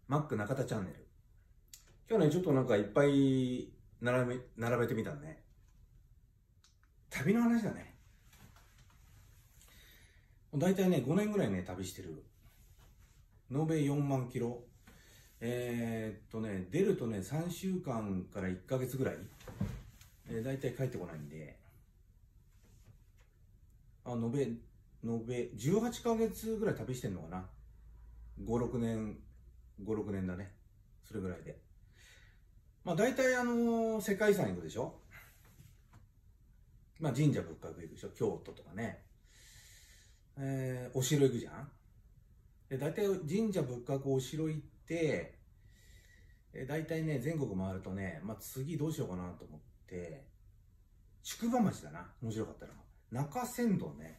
マック中田チャンネル。今日ね、ちょっとなんかいっぱい並べてみたね。旅の話だね。だいたいね、5年ぐらいね、旅してる。延べ4万キロ。出るとね、3週間から1ヶ月ぐらい。だいたい帰ってこないんで。延べ18ヶ月ぐらい旅してんのかな。5、6年だね。それぐらいで。まあ大体世界遺産行くでしょ。まあ神社仏閣行くでしょ。京都とかね。お城行くじゃん。で、大体神社仏閣お城行って、大体ね、全国回るとね、まあ次どうしようかなと思って、宿場町だな。面白かったのが。中山道ね。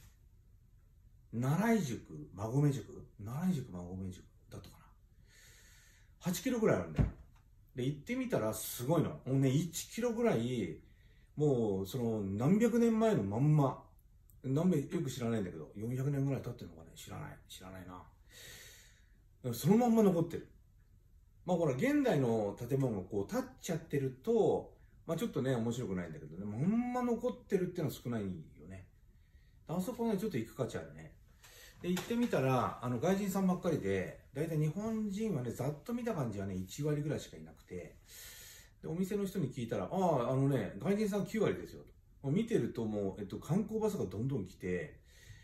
奈良井宿、馬込宿だったかな。8キロぐらいあるんだよ。で、行ってみたらすごいの。もうね、1キロぐらい、もう、その、何百年前のまんま。よく知らないんだけど、400年ぐらい経ってるのかね。知らないな。そのまんま残ってる。まあほら、現代の建物がこう、建っちゃってると、まあちょっとね、面白くないんだけどね、まんま残ってるっていうのは少ないよね。あそこね、ちょっと行く価値あるね。で、行ってみたら、外人さんばっかりで、だいたい日本人はね、ざっと見た感じはね、1割ぐらいしかいなくて、で、お店の人に聞いたら、外人さん9割ですよと。もう見てるともう、観光バスがどんどん来て、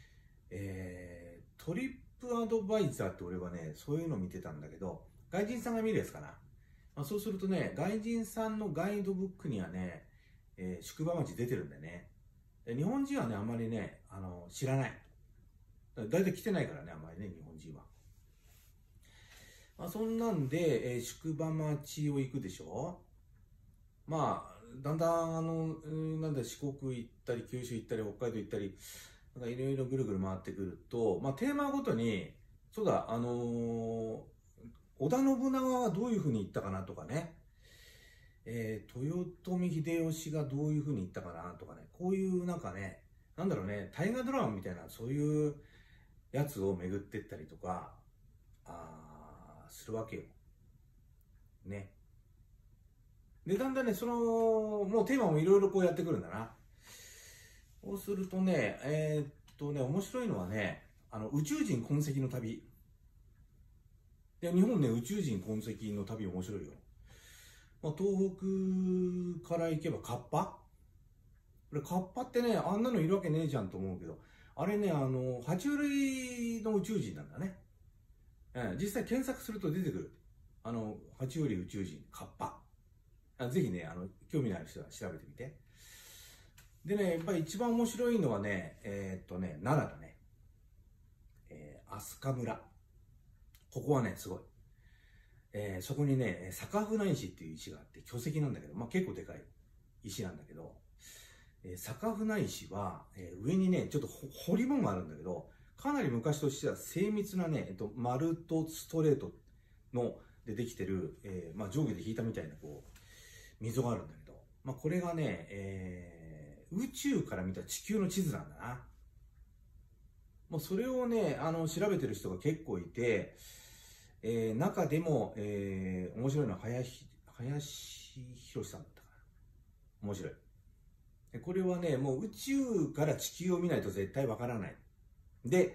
トリップアドバイザーって俺はね、そういうの見てたんだけど、外人さんが見るやつかな。まあ、そうするとね、外人さんのガイドブックにはね、宿場町出てるんだよね。で、日本人はね、あんまりね、知らない。だいたい来てないからね、あんまりね、日本人は。まあ、そんなんで、宿場町を行くでしょ。まあ、だんだん、四国行ったり、九州行ったり、北海道行ったり、なんかいろいろぐるぐる回ってくると、まあ、テーマごとに、そうだ、織田信長はどういう風に言ったかなとかね、豊臣秀吉がどういう風に言ったかなとかね、こういうなんかね、なんだろうね、大河ドラマみたいな、そういうやつを巡ってったりとか、するわけよ。ね。で、だんだんね、もうテーマもいろいろこうやってくるんだな。そうするとね、面白いのはね、宇宙人痕跡の旅。で、日本ね、宇宙人痕跡の旅面白いよ。まあ、東北から行けばカッパ。これカッパってね、あんなのいるわけねえじゃんと思うけど、あれね、爬虫類の宇宙人なんだね。実際検索すると出てくる。爬虫類宇宙人、カッパ。ぜひね、興味のある人は調べてみて。でね、やっぱり一番面白いのはね、奈良だね。飛鳥村。ここはね、すごい。そこにね、坂船石っていう石があって、巨石なんだけど、まあ結構でかい石なんだけど、坂船石は、上にね、ちょっと彫り物があるんだけど、かなり昔としては精密なね、丸とストレートのでできてる、まあ上下で引いたみたいなこう、溝があるんだけど、まあこれがね、宇宙から見た地球の地図なんだな。もうそれをね、調べてる人が結構いて、中でも、面白いのは林博さんだったかな。面白い。これはね、もう宇宙から地球を見ないと絶対わからない。で、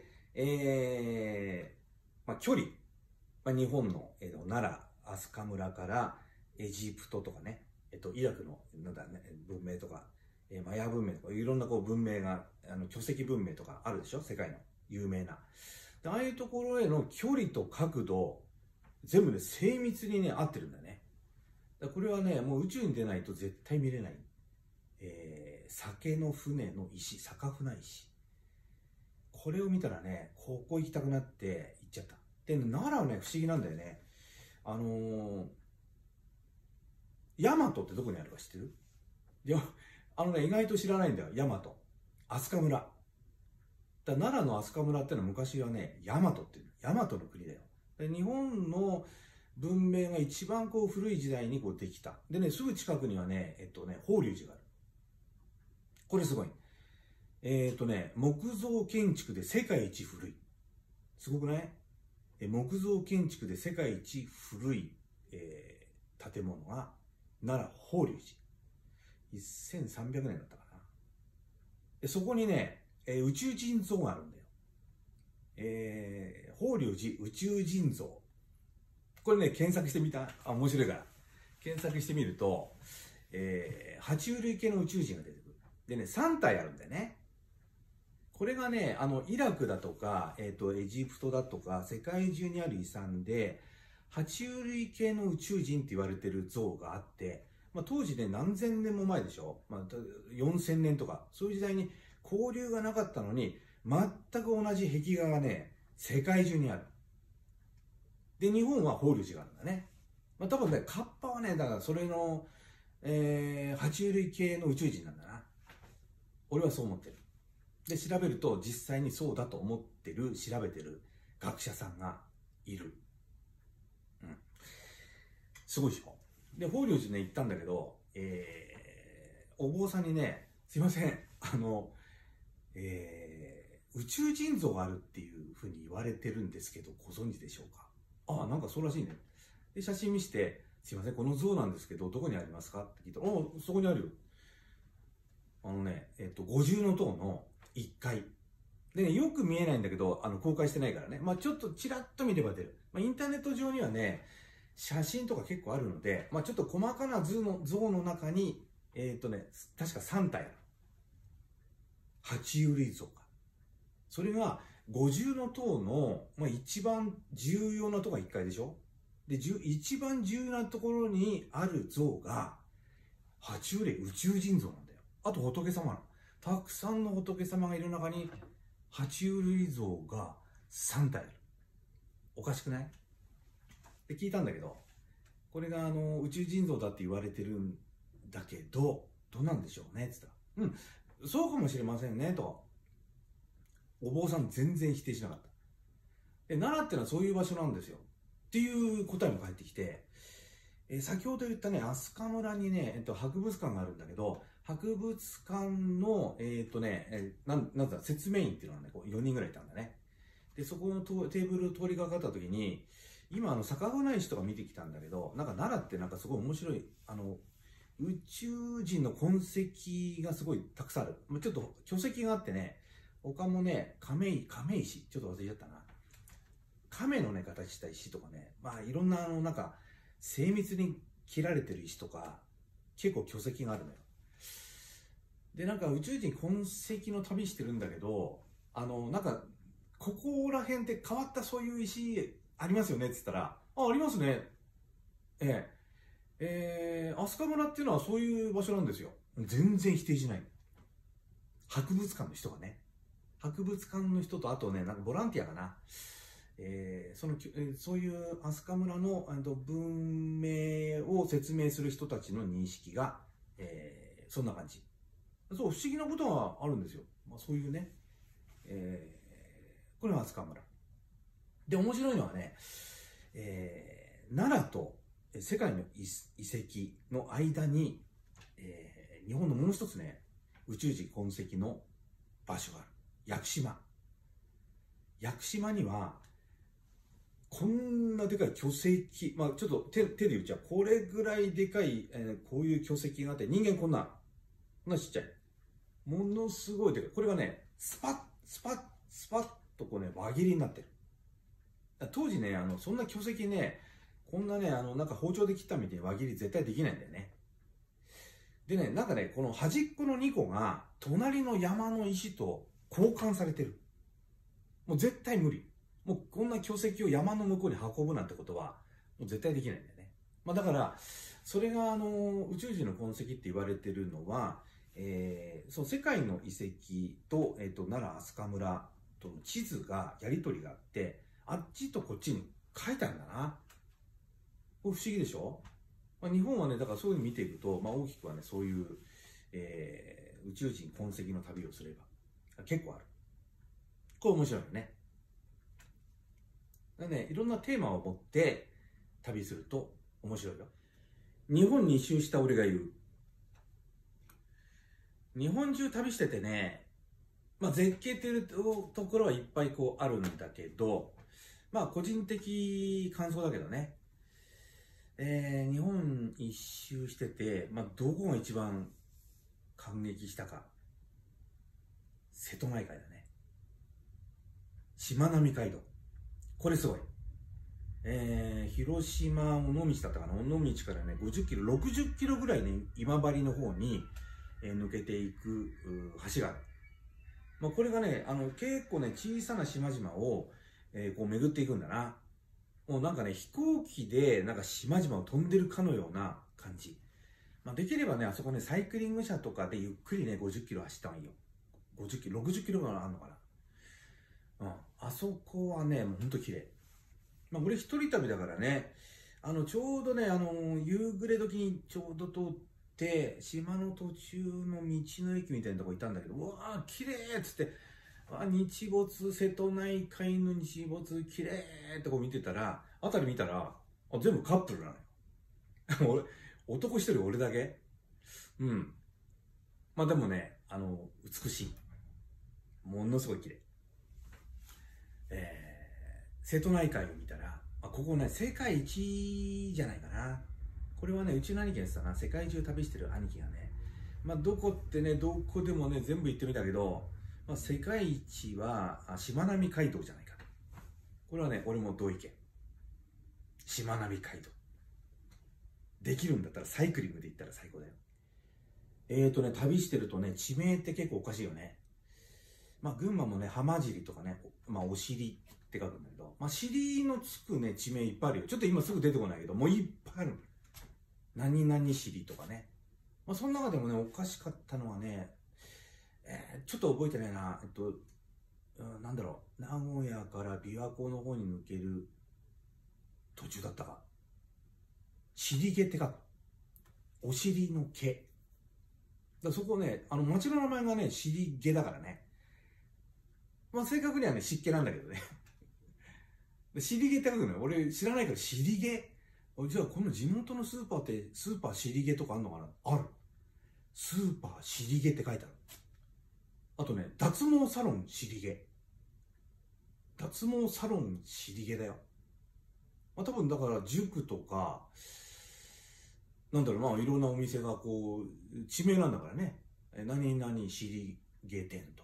まあ、距離、まあ、日本の、奈良、飛鳥村からエジプトとかね、イラクの文明とか、マヤ文明とか、いろんなこう文明が、巨石文明とかあるでしょ、世界の有名な。ああいうところへの距離と角度、全部ね、精密にね、合ってるんだね。だこれはね、もう宇宙に出ないと絶対見れない。酒の船の石、坂船石。これを見たらね、ここ行きたくなって行っちゃった。で、奈良はね、不思議なんだよね。大和ってどこにあるか知ってる？いや、意外と知らないんだよ、大和。飛鳥村。奈良の飛鳥村ってのは昔はね、大和っていう、大和の国だよ。で日本の文明が一番こう古い時代にこうできた。でね、すぐ近くにはね、法隆寺がある。これすごい。木造建築で世界一古い。すごくない？ 木造建築で世界一古い、建物が奈良法隆寺。1300年だったかな。でそこにね、宇宙人像があるんだよ。法隆寺宇宙人像。これね、検索してみた。面白いから。検索してみると、爬虫類系の宇宙人が出てくる。でね、3体あるんだよね。これがね、イラクだとか、エジプトだとか、世界中にある遺産で、爬虫類系の宇宙人って言われてる像があって、まあ、当時ね、何千年も前でしょ、まあ、4000年とか、そういう時代に交流がなかったのに、全く同じ壁画がね、世界中にある。で、日本は法隆寺があるんだね。まあ、多分ね、カッパはね、だからそれの、爬虫類系の宇宙人なんだな。俺はそう思ってる。で、調べると実際にそうだと思ってる、調べてる学者さんがいる。うん。すごいでしょ。で、法隆寺ね、行ったんだけど、お坊さんにね、すいません、宇宙人像があるっていうふうに言われてるんですけど、ご存知でしょうか。ああ、なんかそうらしいね。で、写真見して、すいません、この像なんですけど、どこにありますかって聞いたら、そこにあるよ。五重塔の1階。でね、よく見えないんだけど、公開してないからね。まあちょっとチラッと見れば出る。まあインターネット上にはね、写真とか結構あるので、まあちょっと細かな像の中に、確か3体ある。爬虫類像か。それが、五重塔の、まあ、一番重要なところが1階でしょ。で、一番重要なところにある像が、爬虫類宇宙人像なんだよ。あと仏様なの。たくさんの仏様がいる中に、爬虫類像が3体ある。おかしくない？で、聞いたんだけど、これが宇宙人像だって言われてるんだけど、どうなんでしょうねって言ったら、そうかもしれませんね、と。お坊さん全然否定しなかった。で、奈良ってのはそういう場所なんですよ。っていう答えも返ってきて、先ほど言ったね、飛鳥村にね、博物館があるんだけど、博物館の、なんだ、説明員っていうのがね、こう4人ぐらいいたんだね。で、そこのテーブル通りがかった時に、今、逆舟石とか見てきたんだけど、なんか奈良ってなんかすごい面白い、宇宙人の痕跡がすごいたくさんある。ちょっと巨石があってね、他もね、亀石、ちょっと忘れちゃったな。亀のね、形した石とかね、まあいろんななんか、精密に切られてる石とか、結構巨石があるのよ。で、なんか宇宙人痕跡の旅してるんだけど、なんか、ここら辺って変わったそういう石ありますよねって言ったら、ありますね。飛鳥村っていうのはそういう場所なんですよ。全然否定しない。博物館の人がね。博物館の人と、あとね、なんかボランティアかな。そういう飛鳥村の文明を説明する人たちの認識が、そんな感じ。そう、不思議なことがあるんですよ。まあ、そういうね、これは飛鳥村。で、面白いのはね、奈良と世界の遺跡の間に、日本のもう一つね、宇宙人痕跡の場所がある。屋久島。屋久島には、こんなでかい巨石、まあちょっと手で言っちゃう。これぐらいでかい、こういう巨石があって、人間こんなちっちゃい。ものすごいでかい。これがね、スパッとこうね、輪切りになってる。当時ね、そんな巨石ね、こんなね、なんか包丁で切ったみたいに輪切り絶対できないんだよね。でね、なんかね、この端っこの2個が、隣の山の石と交換されてる。もう絶対無理。もうこんな巨石を山の向こうに運ぶなんてことは、もう絶対できないんだよね。まあだから、それが宇宙人の痕跡って言われてるのは、その世界の遺跡と、奈良飛鳥村との地図が、やり取りがあって、あっちとこっちに書いてあるんだな。これ不思議でしょ？まあ、日本はね、だからそういうの見ていくと、まあ大きくはね、そういう、宇宙人痕跡の旅をすれば、結構ある。これ面白いよね。だね、いろんなテーマを持って旅すると面白いよ。日本に一周した俺が言う。日本中旅しててね、まあ絶景っていうところはいっぱいこうあるんだけど、 まあ個人的感想だけどね、日本一周してて、まあどこが一番感激したか、瀬戸内海だね。しまなみ海道。これすごい。広島尾道だったかな、尾道からね、50キロ、60キロぐらいね、今治の方に、抜けていく橋がある。まあ、これがね、結構ね、小さな島々を、こう巡っていくんだな。もうなんかね、飛行機で、なんか島々を飛んでるかのような感じ。まあ、できればね、あそこね、サイクリング車とかでゆっくりね、50キロ走った方がいいよ。50キロ、60キロぐらいあるのかな。うん。あそこはね、もうほんと綺麗。まあ、俺一人旅だからね、ちょうどね、夕暮れ時にちょうど通って、島の途中の道の駅みたいなとこ行ったんだけど、うわー、綺麗っつって、日没、瀬戸内海の日没、綺麗ってこう見てたら、あたり見たら、全部カップルなのよ。男一人俺だけ。うん。まあでもね、美しい。ものすごい綺麗。瀬戸内海を見たら、ここね、世界一じゃないかな。これはね、うちの兄貴が言ってたな、世界中旅してる兄貴がね、まあ、どこってね、どこでもね、全部行ってみたけど、まあ、世界一はしまなみ海道じゃないかと。これはね、俺も同意見。しまなみ海道。できるんだったらサイクリングで行ったら最高だよ。旅してるとね、地名って結構おかしいよね。まあ、群馬もね、浜尻とかね、まあ、お尻って書くんだけど、まあ、尻のつくね、地名いっぱいあるよ。ちょっと今すぐ出てこないけど、もういっぱいある。何々尻とかね。まあ、その中でもね、おかしかったのはね、ちょっと覚えてないな。なんだろう、名古屋から琵琶湖の方に抜ける途中だったか。尻毛って書く。お尻の毛。だそこね、町の名前がね、尻毛だからね。まあ、正確にはね、湿気なんだけどね。尻毛って書くのよ。俺知らないから尻毛。じゃあこの地元のスーパーって、スーパー尻毛とかあんのかな？ある。スーパー尻毛って書いてある。あとね、脱毛サロン尻毛。脱毛サロン尻毛だよ。まあ、多分だから塾とか、なんだろう、まあいろんなお店がこう、地名なんだからね。何々尻毛店と。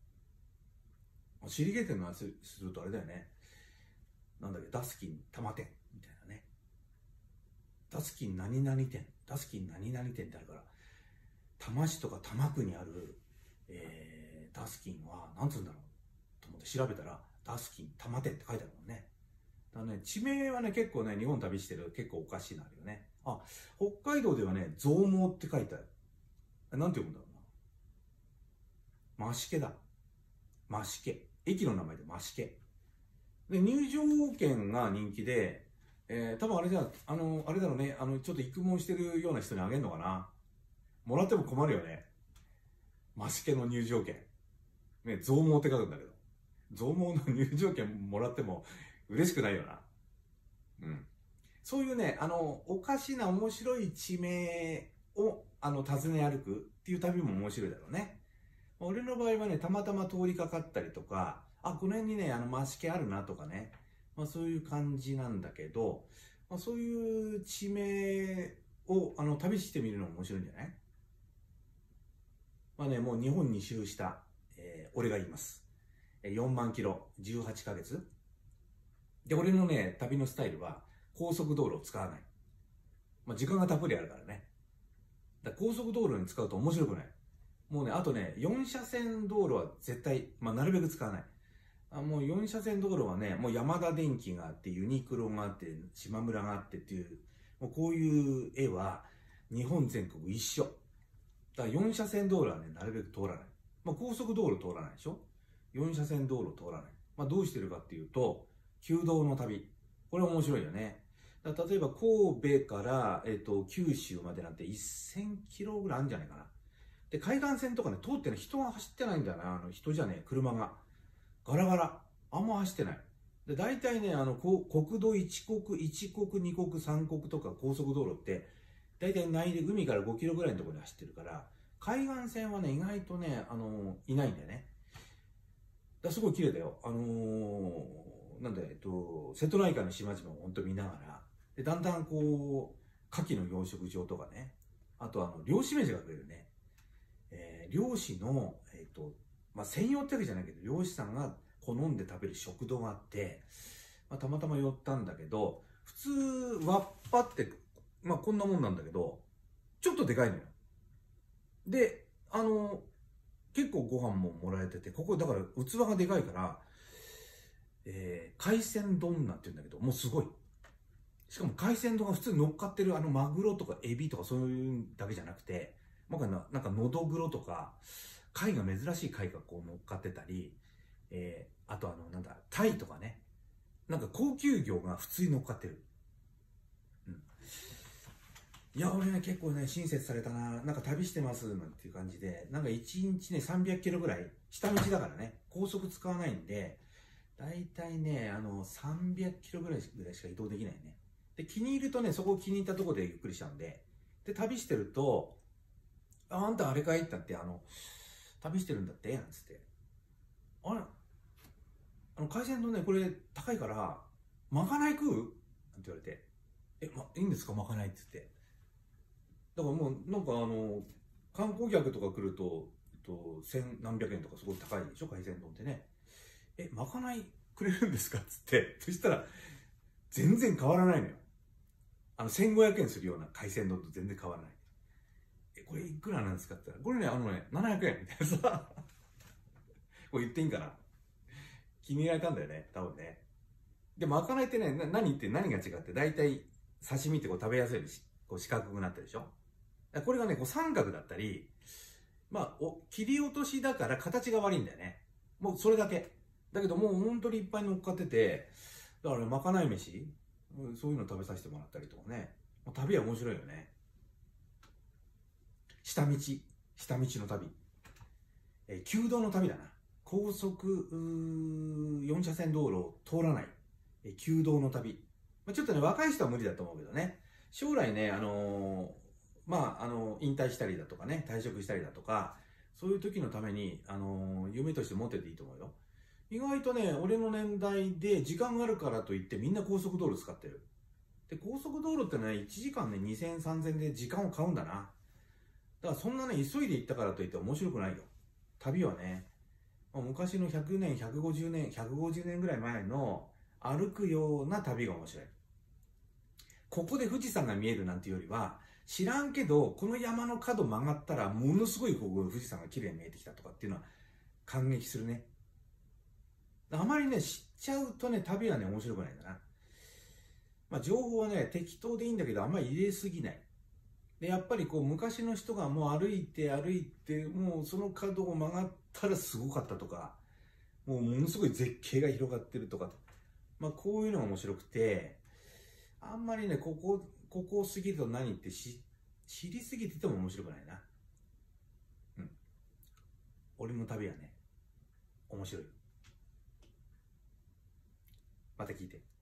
尻毛店の話するとあれだよね。なんだっけ、ダスキン玉店みたいなね。ダスキン何々店、ダスキン何々店ってあるから、多摩市とか多摩区にある、ダスキンは何つうんだろうと思って調べたら、ダスキン玉店って書いてあるもんね。だからね、地名はね、結構ね、日本旅してる結構おかしいなあるよね。北海道ではね、増毛って書いてある。なんて読むんだろうな。増毛だ。増毛。駅の名前で増毛。で、入場券が人気で、多分あれじゃあれだろうね、ちょっと育毛してるような人にあげるのかな。もらっても困るよね。増毛の入場券。ね、増毛って書くんだけど。増毛の入場券もらっても嬉しくないよな。うん。そういうね、おかしな面白い地名を、訪ね歩くっていう旅も面白いだろうね。俺の場合はね、たまたま通りかかったりとか、この辺にね、増毛あるなとかね、まあそういう感じなんだけど、まあそういう地名を、旅してみるのも面白いんじゃない？まあね、もう日本に周した、俺が言います。4万キロ、18ヶ月。で、俺のね、旅のスタイルは、高速道路を使わない。まあ時間がたっぷりあるからね。高速道路に使うと面白くない。もうね、あとね、4車線道路は絶対、まあなるべく使わない。もう4車線道路はね、もうヤマダ電機があって、ユニクロがあって、島村があってっていう、もうこういう絵は日本全国一緒。だから4車線道路はね、なるべく通らない。まあ高速道路通らないでしょ？ 4 車線道路通らない。まあどうしてるかっていうと、旧道の旅。これ面白いよね。だから例えば神戸から、九州までなんて1000キロぐらいあるんじゃないかな。で、海岸線とかね、通ってね、人が走ってないんだよな。人じゃねえ、車が。ガラガラ。あんま走ってない。で、大体ね、国道1国、1国、2国、3国とか高速道路って、大体内陸、海から5キロぐらいのところで走ってるから、海岸線はね、意外とね、いないんだよね。すごい綺麗だよ。 なんだ、瀬戸内海の島々を本当見ながら、で、だんだんこう、牡蠣の養殖場とかね、あと漁師飯が食えるね、漁師の、まあ、専用ってわけじゃないけど、漁師さんが好んで食べる食堂があって、まあ、たまたま寄ったんだけど、普通、わっぱって、まあ、こんなもんなんだけど、ちょっとでかいのよ。で、結構ご飯ももらえてて、ここだから器がでかいから、海鮮丼なんて言うんだけど、もうすごい。しかも海鮮丼が普通に乗っかってるマグロとかエビとかそういうだけじゃなくて、なんかノドグロとか、貝が珍しい貝がこう乗っかってたり、あとなんだ、タイとかね、なんか高級魚が普通に乗っかってる。うん。いや、俺ね、結構ね、親切されたな。なんか旅してますなんていう感じで、なんか1日ね、300キロぐらい、下道だからね、高速使わないんで、だいたいね、300キロぐらいしか移動できないね。で、気に入るとね、そこを気に入ったところでゆっくりしちゃうんで、で、旅してると、あんたあれかいってなって、旅してるんだってなんつって。あれ海鮮丼ね、これ高いから、まかない食うなんて言われて、いいんですかまかないって言って。だからもう、なんか観光客とか来ると、千何百円とかすごい高いでしょ海鮮丼ってね。まかないくれるんですかっつって。そしたら、全然変わらないのよ。1500円するような海鮮丼と全然変わらない。これいくらなんですかって言ったら、これね、700円みたいなさ。これ言っていいんかな気に入られたんだよね、多分ね。で、まかないってね、何が違って、だいたい刺身ってこう食べやすいし、こう四角くなってるでしょこれがね、こう三角だったり、まあ、切り落としだから形が悪いんだよね。もうそれだけ。だけどもう本当にいっぱい乗っかってて、だからまかない飯、そういうの食べさせてもらったりとかね。旅は面白いよね。下道の旅。旧道の旅だな。高速4車線道路を通らない、旧道の旅。ちょっとね、若い人は無理だと思うけどね。将来ね、引退したりだとかね、退職したりだとか、そういう時のために、夢として持ってていいと思うよ。意外とね、俺の年代で時間があるからといってみんな高速道路使ってる。で、高速道路ってね、1時間ね、2000、3000で時間を買うんだな。だからそんなね、急いで行ったからといって面白くないよ。旅はね、昔の100年、150年ぐらい前の歩くような旅が面白い。ここで富士山が見えるなんていうよりは、知らんけど、この山の角曲がったら、ものすごいここ富士山が綺麗に見えてきたとかっていうのは感激するね。あまりね、知っちゃうとね、旅はね、面白くないんだな。まあ、情報はね、適当でいいんだけど、あんまり入れすぎない。で、やっぱりこう、昔の人がもう歩いて、もうその角を曲がったらすごかったとか、ものすごい絶景が広がってるとか、まあ、こういうのが面白くて、あんまりね、ここを過ぎると何って知りすぎてても面白くないな。うん。俺の旅はね、面白い。また聞いて。